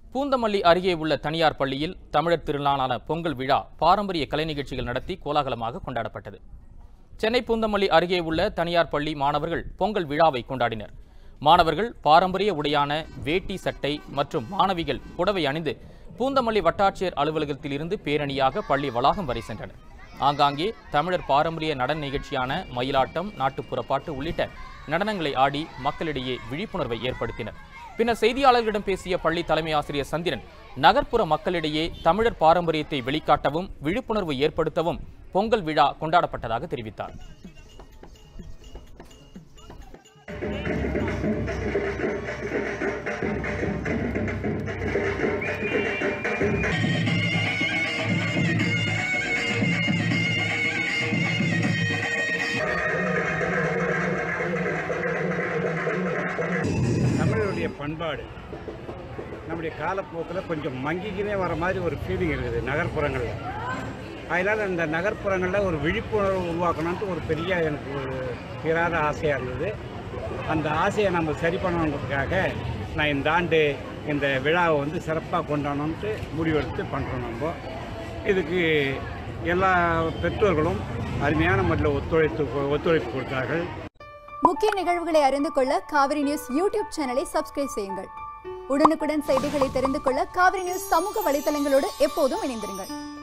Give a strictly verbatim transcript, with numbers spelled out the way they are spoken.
பூந்தமல்லி அருகே உள்ள தனியார் பள்ளியில் தமிழர் திருநாளான பொங்கல் விழா பாரம்பரிய கலை நிகழ்ச்சிகள் நடத்தி கோலாகலமாக கொண்டாடப்பட்டது. சென்னை பூந்தமல்லி அருகே உள்ள தனியார் பள்ளி மாணவர்கள் பொங்கல் விழாவை கொண்டாடினர். மாணவர்கள் பாரம்பரிய உடையான வேட்டி சட்டை மற்றும் மாணவிகள் புடவை அணிந்து பூந்தமல்லி வட்டாட்சியர் அலுவலகத்தில் இருந்து பேரணியாக பள்ளி வளாகம் வரை சென்றனர். ஆங்காங்கே தமிழர் பாரம்பரிய நடன நிகழ்ச்சியான மயிலாட்டம், நாட்டுப்புற பாட்டு உள்ளிட்ட நடனங்களை ஆடி மக்களிடையே விழிப்புணர்வை ஏற்படுத்தினர். பின்னர் செய்தியாளர்களிடம் பேசிய பள்ளி தலைமை ஆசிரியர் சந்திரன், நகர்ப்புற மக்களிடையே தமிழர் பாரம்பரியத்தை வெளிக்காட்டவும் விழிப்புணர்வு ஏற்படுத்தவும் பொங்கல் விழா கொண்டாடப்பட்டதாக தெரிவித்தார். தமிழருடைய பண்பாடு நம்முடைய காலப்போக்கில் கொஞ்சம் மங்கிக்கினே வர மாதிரி ஒரு ஃபீலிங் இருக்குது நகர்ப்புறங்களில். அதனால் இந்த நகர்ப்புறங்களில் ஒரு விழிப்புணர்வு உருவாக்கணுன்ட்டு ஒரு பெரிய எனக்கு ஒரு தீராத ஆசையாக இருந்தது. அந்த ஆசையை நம்ம சரி பண்ணணுன்றதுக்காக நான் இந்த ஆண்டு இந்த விழாவை வந்து சிறப்பாக கொண்டாடணுன்ட்டு முடிவெடுத்து பண்ணுறோம். நம்ம இதுக்கு எல்லா பெற்றோர்களும் அருமையான முறையில் ஒத்துழைத்து ஒத்துழைப்பு கொடுத்தார்கள். முக்கிய நிகழ்வுகளை அறிந்து கொள்ள காவிரி நியூஸ் யூடியூப் சேனலை சப்ஸ்கிரைப் செய்யுங்கள். உடனுக்குடன் செய்திகளை தெரிந்து கொள்ள காவிரி நியூஸ் சமூக வலைதளங்களோடு எப்போதும் இணைந்திருங்கள்.